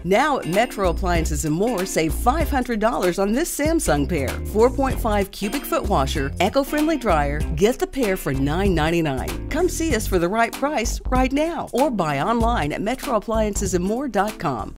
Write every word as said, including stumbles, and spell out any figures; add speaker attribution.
Speaker 1: Now at Metro Appliances and More, save five hundred dollars on this Samsung pair. four point five cubic foot washer, eco-friendly dryer. Get the pair for nine ninety-nine. Come see us for the right price right now or buy online at metro appliances and more dot com.